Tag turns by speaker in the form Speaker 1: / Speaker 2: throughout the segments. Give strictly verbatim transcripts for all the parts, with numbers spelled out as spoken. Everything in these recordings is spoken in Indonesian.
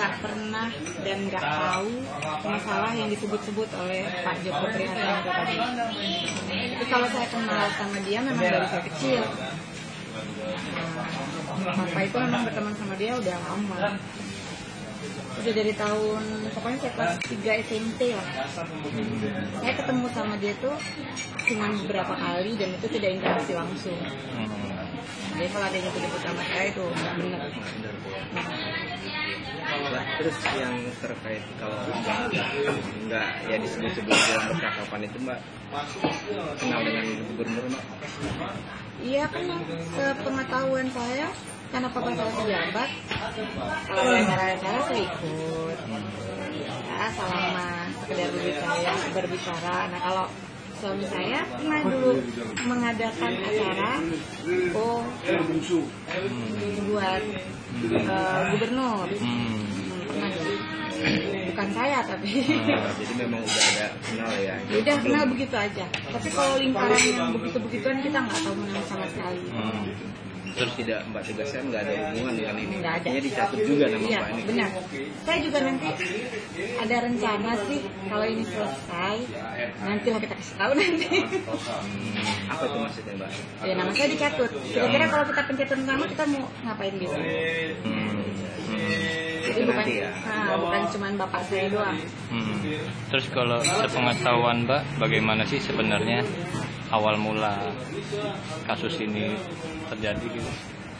Speaker 1: nggak pernah dan nggak tahu masalah yang disebut-sebut oleh Pak Joko Prihartanto tadi. Tapi kalau saya kenal sama dia memang dari saya kecil. Nah, Papa itu memang berteman sama dia udah lama. Udah dari tahun, pokoknya saya kelas tiga S M P lah. Saya ketemu sama dia tuh cuma beberapa kali dan itu tidak interaksi langsung. Jadi kalau ada yang nyebut sama saya itu nggak benar.
Speaker 2: Mbak, terus yang terkait kalau nggak ya disebut-sebut dalam percakapan itu Mbak kenal dengan gubernur Mbak?
Speaker 1: Iya kan, sepengetahuan saya karena papa saya pejabat, kalau ada acara-acara saya ikut, ya salaman, sekedar berbicara, berbicara. Nah kalau suami saya pernah dulu mengadakan acara, oh buat uh, gubernur, hmm, pernah dulu. Bukan saya tapi.
Speaker 2: Oh, jadi memang udah ada kenal ya?
Speaker 1: Udah kenal begitu aja. Tapi kalau lingkaran yang begitu-begituan kita nggak tahu mengenai sama sekali.
Speaker 2: Hmm. Terus tidak Mbak tegaskan nggak ada hubungan dengan ini?
Speaker 1: Nggak ada.
Speaker 2: Hanya dicatat juga nama
Speaker 1: iya,
Speaker 2: Mbak ini?
Speaker 1: Benar. Saya juga nanti ada rencana sih kalau ini selesai, nanti lah kita kasih tahu nanti.
Speaker 2: Hmm. Apa itu maksudnya Mbak?
Speaker 1: Ya nama saya dicatut. Kira-kira kalau kita pencatatan sama kita mau ngapain gitu?
Speaker 2: Hmm. Hmm.
Speaker 1: Jadi bukan, ya? nah, bukan cuma bapak saya doang.
Speaker 3: Hmm. Terus kalau sepengetahuan Mbak, bagaimana sih sebenarnya awal mula kasus ini terjadi gitu?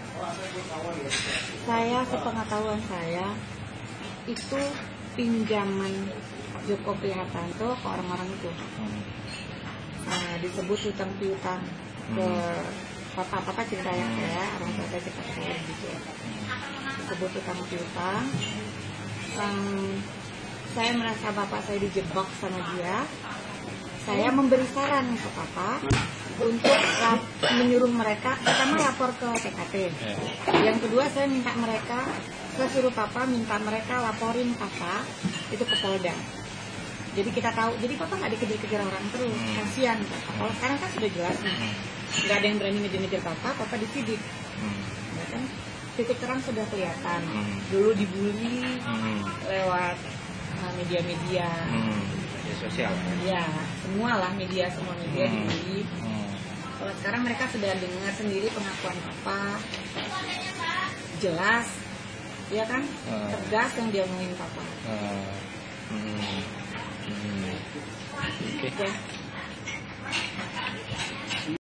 Speaker 1: Saya sepengetahuan saya itu pinjaman Joko Prihartanto ke orang-orang itu. Hmm. Nah, disebut hutang piutang ke papa-papa cerita yang saya, orang tua saya cerita saya gitu. Disebut hutang piutang. Um, saya merasa bapak saya dijebak sama dia. Saya memberi saran ke papa untuk lap, menyuruh mereka pertama lapor ke T K P. Yang kedua saya minta mereka, saya suruh papa minta mereka laporin papa itu ke Polda. Jadi kita tahu, jadi papa nggak dikejar-kejar orang terus, kasihan papa. Kalau sekarang kan sudah jelas nih, nggak ada yang berani ngejar-ngejar papa, papa disidik. Ya kan? Titik terang sudah kelihatan. Dulu dibully lewat uh, media-media.
Speaker 2: Sosial.
Speaker 1: Ya, semua lah media, semua media hmm. dibully. Hmm. Kalau sekarang mereka sudah dengar sendiri pengakuan papa, jelas, ya kan, hmm. tegas yang dia ngomongin papa.
Speaker 3: Hmm. Hmm. Hmm. Oke. Okay.